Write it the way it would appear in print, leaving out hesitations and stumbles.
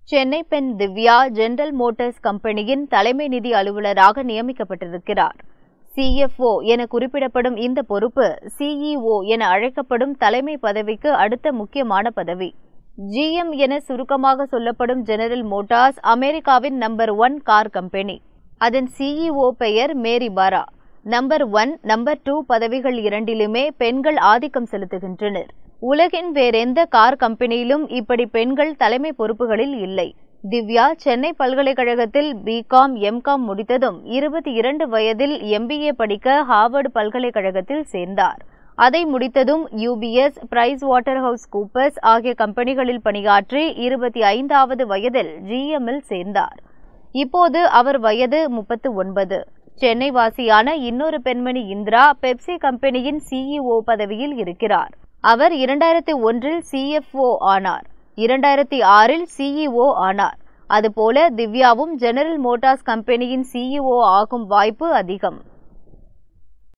சென்னை பெண் Divya general motors கம்பெனியின் தலைமை நிதி அலுவலராக நியமிக்கப்பட்டிருக்கிறார். CFO என குறிப்பிடப்படும் இந்த பொறுப்பு CEO என அழைக்கப்படும் தலைமை பதவிக்கு அடுத்த முக்கியமான பதவி. GM என சுருக்கமாக சொல்லப்படும் ஜெனரல் மோட்டார்ஸ் அமெரிக்காவின் நம்பர் 1 கார் கம்பெனி. அதன் CEO பெயர் மேரி பாரா. நம்பர் 1, நம்பர் 2 பதவிகள் இரண்டிலுமே பெண்கள் ஆதிக்கம் செலுத்துகின்றனர். உலகின் வேறெந்த கார் கம்பெனியிலும் இப்படி பெண்கள் தலைமை பொறுப்புகளில் இல்லை. திவ்யா சென்னை பல்கலைக்கழகத்தில் BCom, MCom முடித்ததும் 22 வயதில் MBA படிக்க ஹார்வர்டு பல்கலைக்கழகத்தில் சேர்ந்தார். அதை முடித்ததும் UBS, PricewaterhouseCoopers ஆகிய கம்பெனிகளில் பணியாற்றி 25வது வயதில் GM-இல் சேர்ந்தார். இப்போது அவர் வயது 39. சென்னை வாசியான இன்னொரு பெண்மணி இந்திரா பெப்சி கம்பெனியின் CEO பதவியில் இருக்கிறார். அவர் 2001இல் CFO ஆனார். 2006இல் CEO ஆனார். அதுபோல திவ்யாவும் ஜெனரல் மோட்டார்ஸ் கம்பெனியின் CEO ஆகும் வாய்ப்பு அதிகம்.